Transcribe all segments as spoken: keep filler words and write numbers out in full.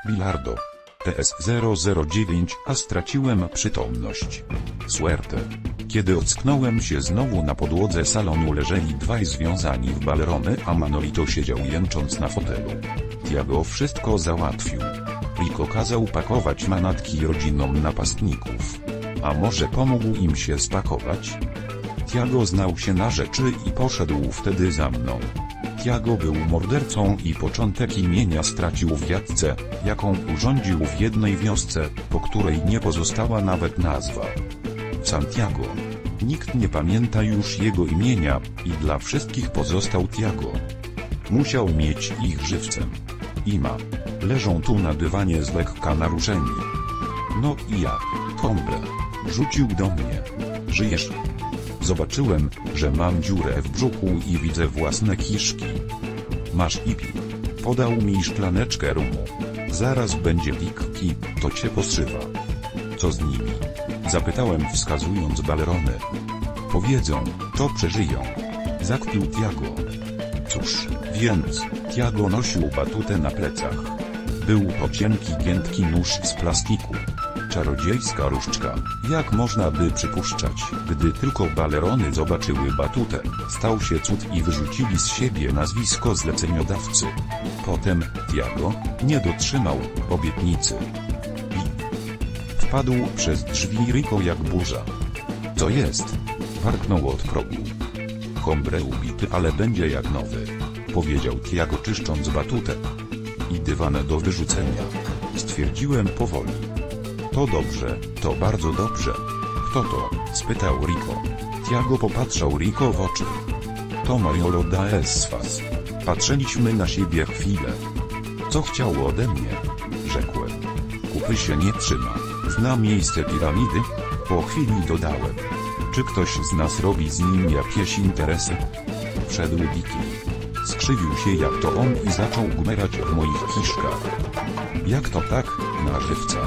Bilardo. T S zero zero dziewięć, a straciłem przytomność. Suerte. Kiedy ocknąłem się znowu na podłodze salonu, leżeli dwaj związani w balerony, a Manolito siedział jęcząc na fotelu. Tiago wszystko załatwił. Rico kazał pakować manatki rodzinom napastników. A może pomógł im się spakować? Tiago znał się na rzeczy i poszedł wtedy za mną. Tiago był mordercą i początek imienia stracił w jatce, jaką urządził w jednej wiosce, po której nie pozostała nawet nazwa. Santiago. Nikt nie pamięta już jego imienia, i dla wszystkich pozostał Tiago. Musiał mieć ich żywcem. I ma. Leżą tu na dywanie z lekka naruszeni. No i jak, komple? Rzucił do mnie. Żyjesz? Zobaczyłem, że mam dziurę w brzuchu i widzę własne kiszki. Masz i pi. Podał mi szklaneczkę rumu. Zaraz będzie likki, to cię poszywa. Co z nimi? Zapytałem, wskazując balerony. Powiedzą, to przeżyją. Zakpił Tiago. Cóż, więc, Tiago nosił batutę na plecach. Był to cienki, giętki nóż z plastiku. Czarodziejska różdżka, jak można by przypuszczać, gdy tylko balerony zobaczyły batutę, stał się cud i wyrzucili z siebie nazwisko zleceniodawcy. Potem, Tiago, nie dotrzymał obietnicy. I wpadł przez drzwi Rico jak burza. Co jest? Warknął od progu. Hombre ubity, ale będzie jak nowy, powiedział Tiago, czyszcząc batutę. I dywanę do wyrzucenia. Stwierdziłem powoli. To dobrze, to bardzo dobrze. Kto to? Spytał Rico. Tiago popatrzał Rico w oczy. To Majolo da Esfas. Patrzyliśmy na siebie chwilę. Co chciał ode mnie? Rzekłem. Kupy się nie trzyma. Zna miejsce piramidy? Po chwili dodałem. Czy ktoś z nas robi z nim jakieś interesy? Wszedł Diki. Skrzywił się jak to on i zaczął gmerać w moich kiszkach. Jak to tak, na żywca?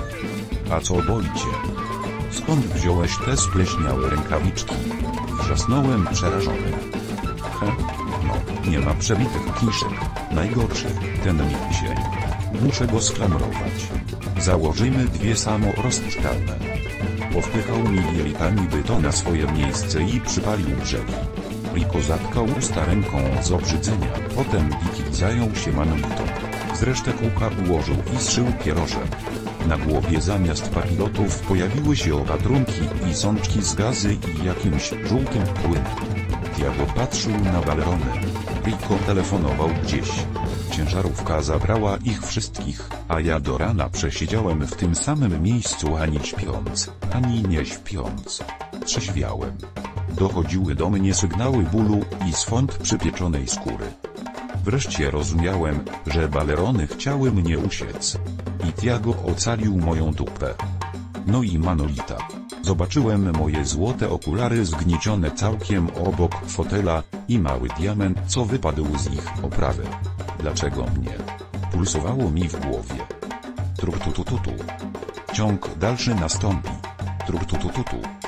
A co boli cię? Skąd wziąłeś te spleśniałe rękawiczki? Wrzasnąłem przerażony. He? No, nie ma przebitych kiszek. Najgorszy, ten mięsień. Muszę go sklamrować. Założymy dwie samo rozpuszczalne. Powpychał mi jelitami byto na swoje miejsce i przypalił brzegi. Rico zatkał usta ręką z obrzydzenia, potem Diki zajął się Manolito. Zresztę kuka ułożył i zszył pierożek. Na głowie zamiast papilotów pojawiły się opatrunki i sączki z gazy i jakimś żółtym płynem. Tiago patrzył na balerony. Rico telefonował gdzieś. Ciężarówka zabrała ich wszystkich, a ja do rana przesiedziałem w tym samym miejscu, ani śpiąc, ani nie śpiąc. Trzeźwiałem. Dochodziły do mnie sygnały bólu i swąd przypieczonej skóry. Wreszcie rozumiałem, że balerony chciały mnie usiec. I Tiago ocalił moją dupę. No i Manolita. Zobaczyłem moje złote okulary zgniecione całkiem obok fotela i mały diament, co wypadł z ich oprawy. Dlaczego mnie? Pulsowało mi w głowie. Truk tu tu tu tu. Ciąg dalszy nastąpi. Truk tu tu tu tu.